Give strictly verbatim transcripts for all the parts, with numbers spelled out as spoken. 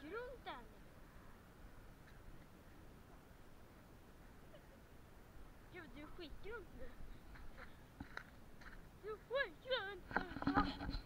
runt den. Gud, du skickar runt nu. Du skickar runt nu.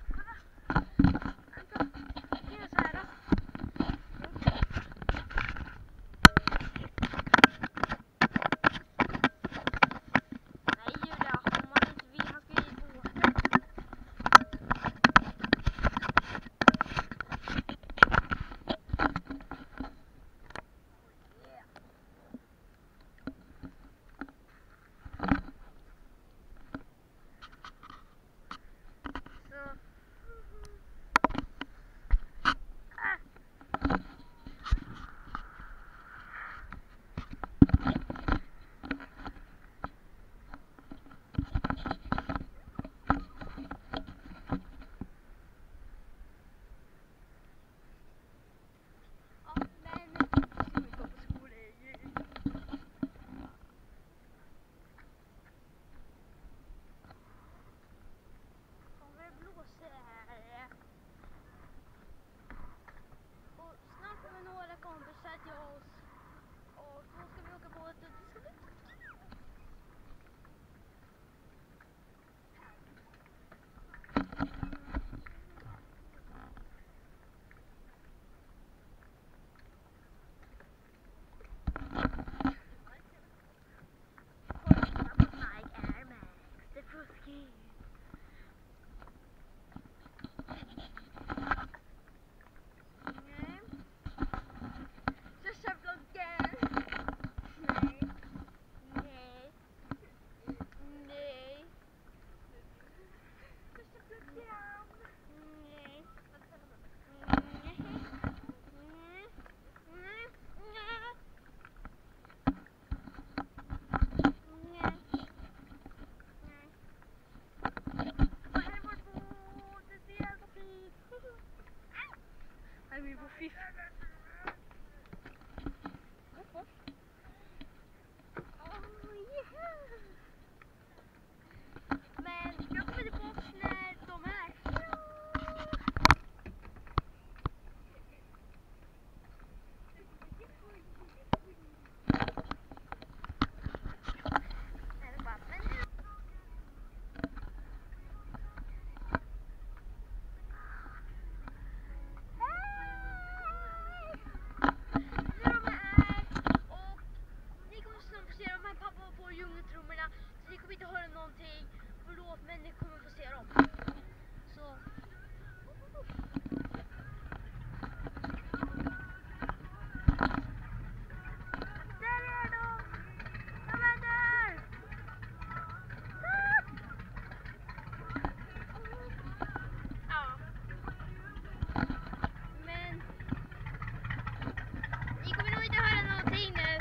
Kompisar till oss och då ska vi åka båt och det ska bli kolla på Nike Air Max, det är fuskigt. Vi får fiff. Men jag kommer tillbaka när de är här. Djungeltrummorna, så ni kommer inte höra någonting. Förlåt, men ni kommer få se dem. Så där är de! De är där! Ja. Men ni kommer nog inte höra någonting nu.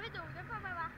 vi dog den på mig, va?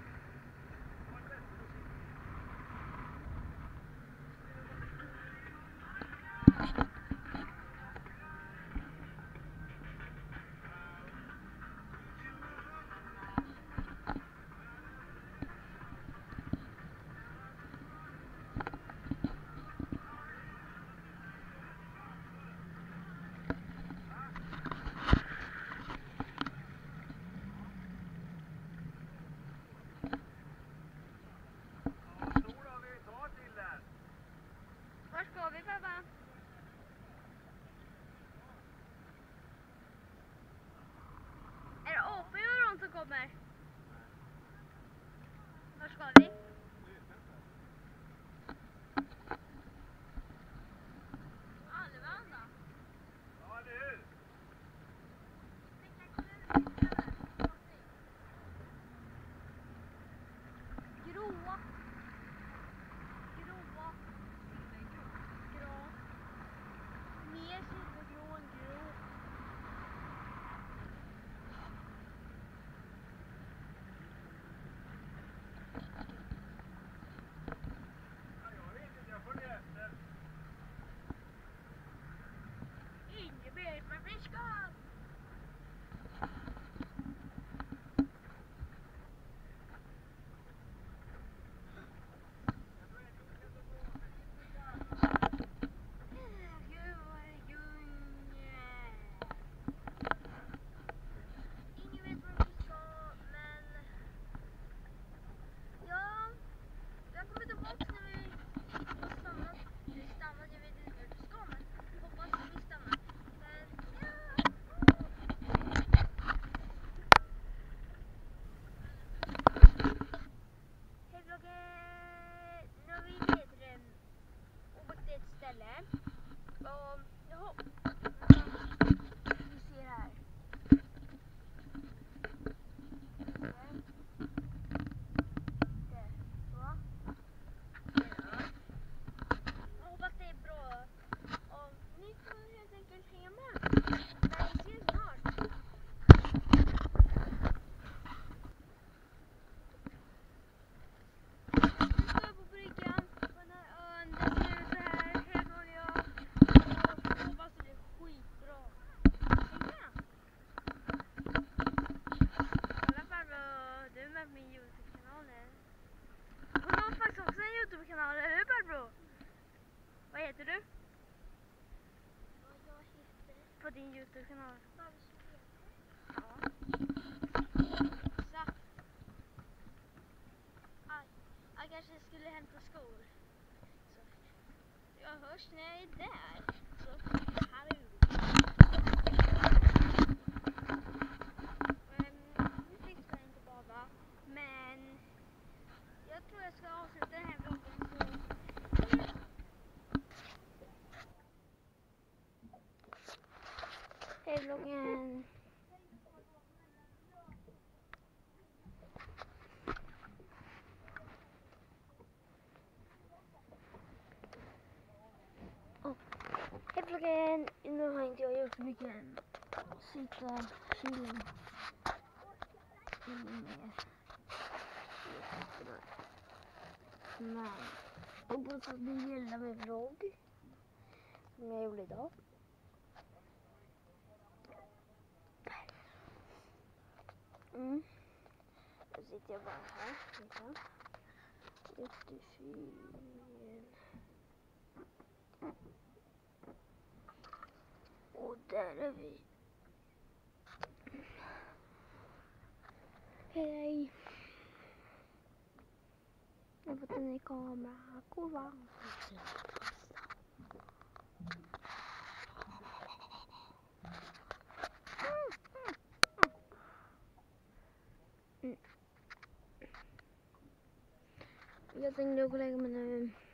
Var ska vi, pappa? Är det apor och de som kommer? Var ska vi? Alvanda. Ja, det är. Gråa. Gråa. Grå. Mer silvergrå än grå. Ja, jag vet inte, jag följer efter. Inget mer med fiskar. Och, jaha. Vi ser här. Där. Så. Jag hoppas det är bra. Och ni får helt enkelt hänga med. Men vi ses snart. Vi står på bryggan på den här ön. Det ser ut så här. Helt vanlig ö. Och jag hoppas det blir skitbra. Häng med. Kolla farbror. Du är med på min YouTube-kanal nu. Hon har faktiskt också en YouTube-kanal, eller hur farbror? Vad heter du? Vad jag heter? På din YouTube-kanal. Vad heter? Ja. Så. Aj. Jag kanske skulle hämta skor. Så. Jag hörs när jag är där. Så. Hallå. Um, nu fick jag inte bada. Men jag tror jag ska avsluta den här vloggen så. Hej vloggen. Oh. Hej vloggen. Nu har inte jag gjort så mycket än. Sitta, chilla. Ingen mer. Men jag hoppas att ni gillar min vlogg. Som jag gjorde idag. Mm. Nu sitter jag bara här. Vänta. Jättefin. Och där är vi. Hej. Jag har fått en ny kamera. Kolla. Mm. Jag tänkte gå och lägga mig nu.